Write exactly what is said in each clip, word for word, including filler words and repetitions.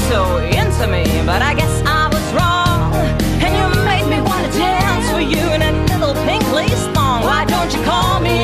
so into me, but I guess I was wrong. And you made me want to dance for you in a little pink lace thong. Why don't you call me?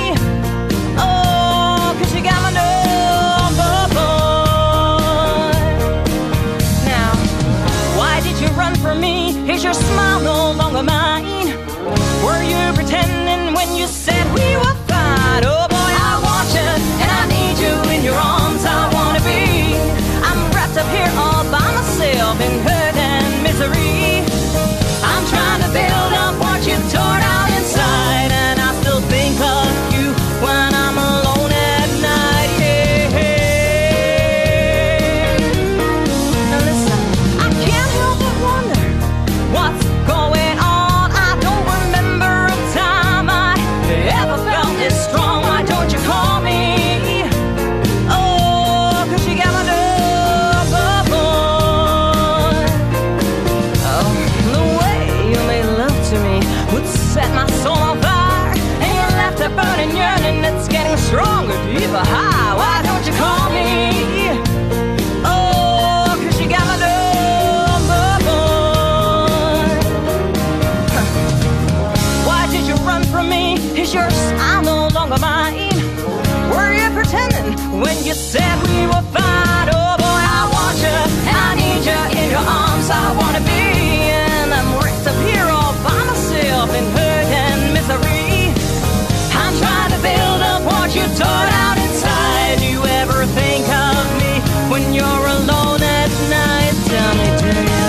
Oh, 'cause you got my number, boy. Now, why did you run from me? Is your smile no longer mine? Were you pretending when you said we were fine? Oh boy, I want you and I need you in your arms. I wanna be. I'm wrapped up here all by myself in hurt and misery. I'm trying to build up what you tore down inside, and I still think of you when I'm alone at night. Yeah. Now listen, I can't help but wonder what's going on. I don't remember a time I ever felt this strong. Why don't you call me? Oh, 'cause you got my number, boy. Oh, the way you made love to me would set my soul on fire, and you left a burning yearning that's getting stronger, deeper, high. Why don't you call me? Oh, 'cause you got my number, boy. Why did you run from me? Is your smile no longer mine? Were you pretending when you said we were fine? Oh boy, I want you and I need you in your arms. I wanna be, and I'm wrecked up here all by myself in hurt and misery. I'm trying to build up what you tore down inside. Do you ever think of me when you're alone at night? Tell me, do you?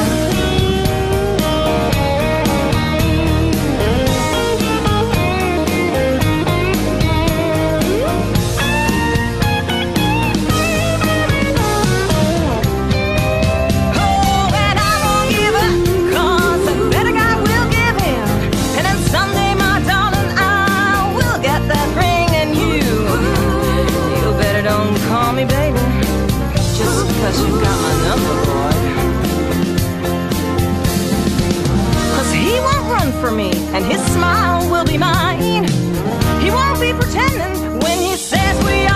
Oh, and I won't give up, 'cause a better guy will give in. And then someday, my darling, I will get that ring, and you, you better don't call me baby, just because you got my number, boy. 'Cause he won't run from me, and his smile will be mine. He won't be pretending when he says we